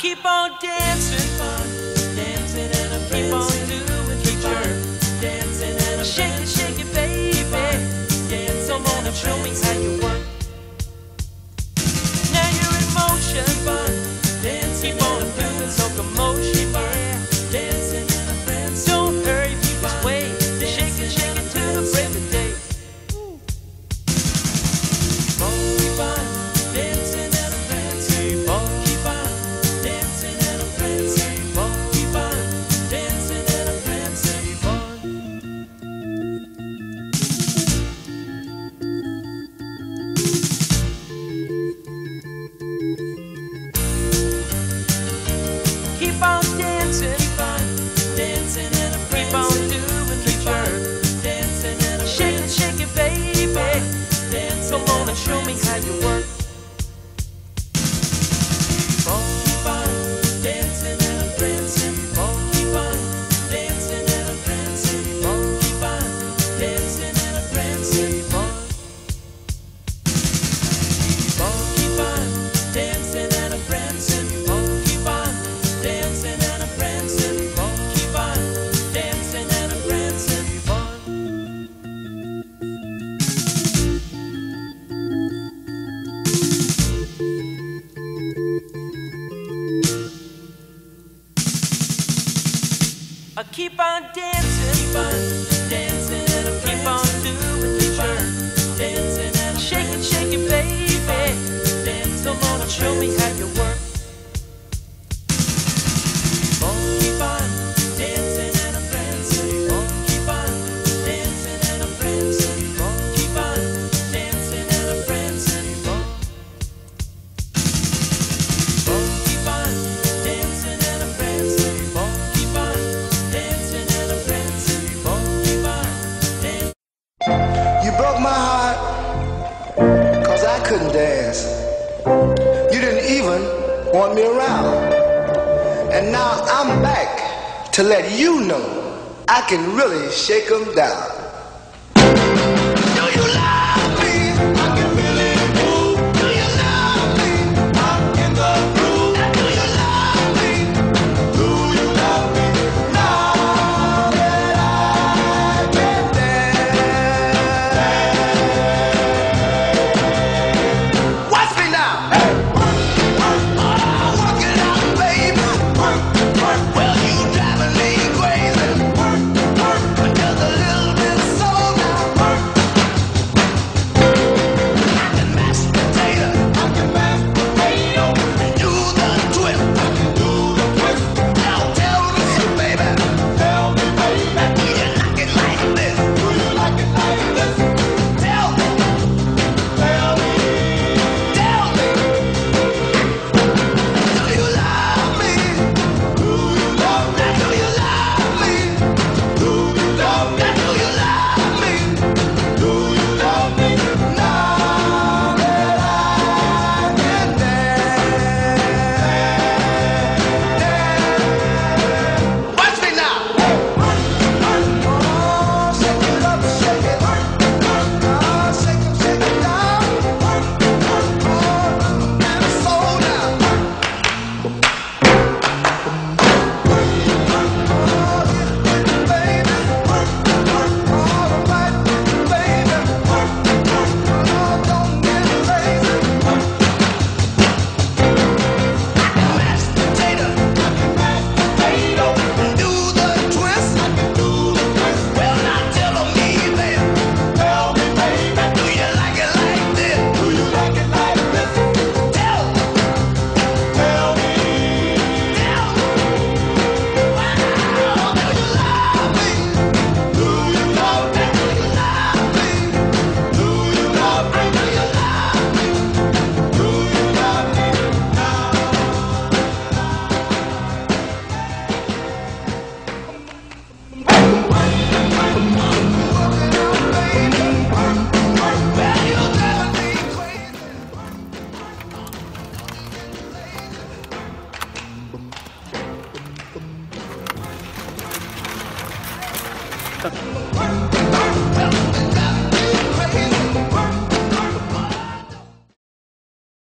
keep on dancing, dancing, and I keep on doing the jerk, dancing, and I shake it, baby, dance. Come on and show me how you work. Now you're in motion, dancing, keep on doing some commotion, yeah, dancing, and I dance. Don't hurry, keep just wait, shake it till the break of day. Keep on dancing and I'm dancing, keep on dancing and I'm dancing, keep on dancing and I'm dancing, keep on. Keep on dancing, dancing and I'm keep on doing the jerk, dancing and I'm shake it, baby, dance. Come on and show me how you work. Keep on dancing and I'm dancing, keep on dancing and I'm dancing, keep on dancing and I'm dancing, keep on dancing and I'm dancing, keep on dancing and I'm dancing, keep on dancing and I'm dancing, keep on. I keep on dancing, dancing, and I keep on doing the jerk, dancing, and I'm shake it, baby, dance. Come on and show me how you work. Keep on dancing and I'm dancing, keep on dancing and I'm dancing, keep on dancing and I'm dancing, keep on dancing and I'm dancing, keep on dancing and I'm dancing, keep on dancing. You broke my heart, 'cause I couldn't dance. You didn't even want me around. And now I'm back to let you know I can really shake 'em down. Do you love me? I can really move. Do you love me? I'm in the groove. Do you love me? Do you love me? Now that I can dance. Watch me now. Hey. Work it out, baby. Well, you driving me crazy. Just a little bit slow now. I can mash potato. And do the twist. Now tell me, baby. Do you like it like this? Tell me. Tell me. Do you love me? Do you love me? Do you love me? Do you love me? Do you love me? Do you love me? Now that I can dance. Watch me now. Oh, shake it up, shake it. Oh, shake it down. Oh, and so now. Work.